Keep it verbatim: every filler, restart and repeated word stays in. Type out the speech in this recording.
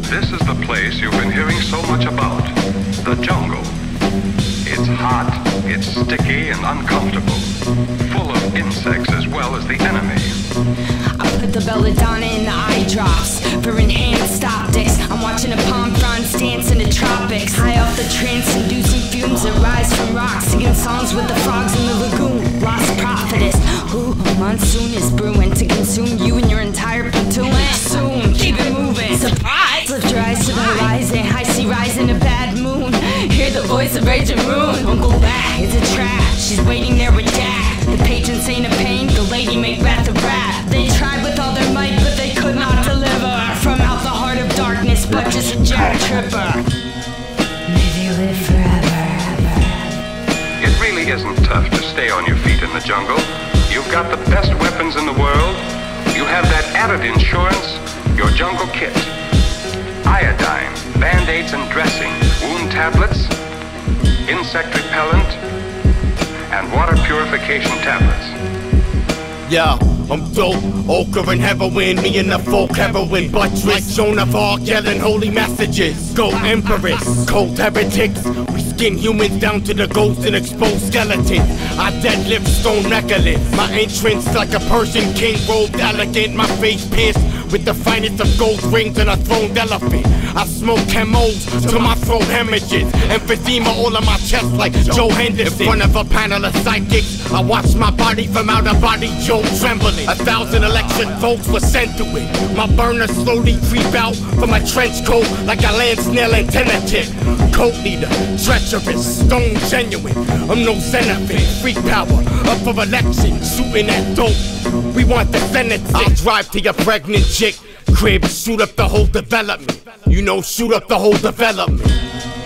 This is the place you've been hearing so much about, the jungle. It's hot, it's sticky and uncomfortable, full of insects as well as the enemy. I put the belladonna in the eye drops for enhanced optics. I'm watching a palm fronds dance in the tropics. High off the trance-inducing fumes that rise from rocks, singing songs with the frogs in the lagoon. Lost prophetess, ooh, a monsoon is brewing to consume you and your entire platoon. Soon, keep it moving. Surprise! Lift your eyes to the horizon. I see rising a bad moon. Hear the voice of raging moon. Don't go back, it's a trap. She's waiting there with Jack. The patron saint of pain, the lady make wrath of wrath. They tried with all their might, but they could not deliver from out the heart of darkness, but just a jack tripper. May they live forever. It really isn't tough to stay on your feet in the jungle. You've got the best weapons in the world. You have that added insurance, your jungle kit. Iodine, band-aids and dressing, wound tablets, insect repellent, and water purification tablets. Yeah, I'm dope, ochre and heroin, me and the folk heroin buttress, like Joan of Arc yelling holy messages. Go Empress, cold heretics, we skin humans down to the ghosts and expose skeletons. I deadlift stone megalith, my entrance like a Persian king robed elegant, my face pierced with the finest of gold rings and a throned elephant. I smoke chemos till my throat hemorrhages, emphysema all on my chest like Joe Henderson. In front of a panel of psychics, I watch my body from out of body, Joe trembling. A thousand electric volts were sent to it. My burner slowly creep out from my trench coat like a land snail antenna tip. Coat leader, treacherous, stone genuine. I'm no benefit, freak power, up for election, shooting that dope. We want the Senate. I'll drive to your pregnant chick crib, shoot up the whole development. You know, shoot up the whole development.